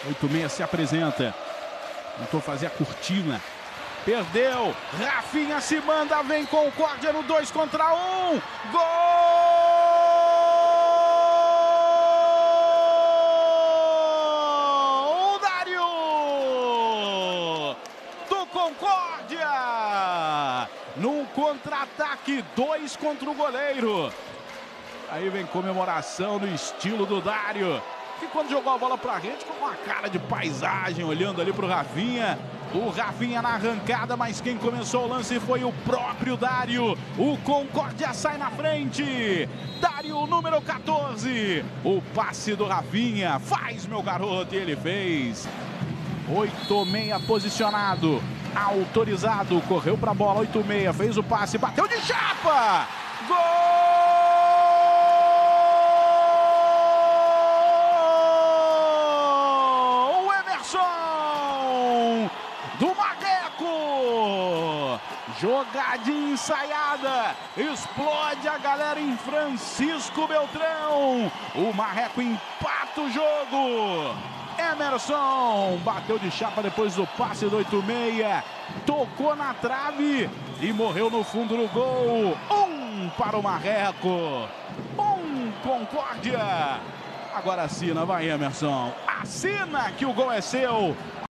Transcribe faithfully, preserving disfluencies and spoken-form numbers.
oito seis se apresenta. Tentou fazer a cortina. Perdeu. Rafinha se manda. Vem Concórdia no dois contra um. Gol! Dário! Do Concórdia! Num contra-ataque. Dois contra o goleiro. Aí vem comemoração no estilo do Dário. Que quando jogou a bola pra rede, com uma cara de paisagem, olhando ali pro Rafinha. O Rafinha na arrancada, mas quem começou o lance foi o próprio Dário. O Concórdia sai na frente. Dário, número quatorze. O passe do Rafinha. Faz, meu garoto, e ele fez. oito seis posicionado. Autorizado. Correu pra bola, oito seis. Fez o passe, bateu de chapa. Gol! Do Marreco, jogadinha ensaiada, explode a galera em Francisco Beltrão, o Marreco empata o jogo. Emerson bateu de chapa depois do passe do oito seis, tocou na trave e morreu no fundo do gol. Um para o Marreco, um Concórdia. Agora assina, vai Emerson, assina que o gol é seu.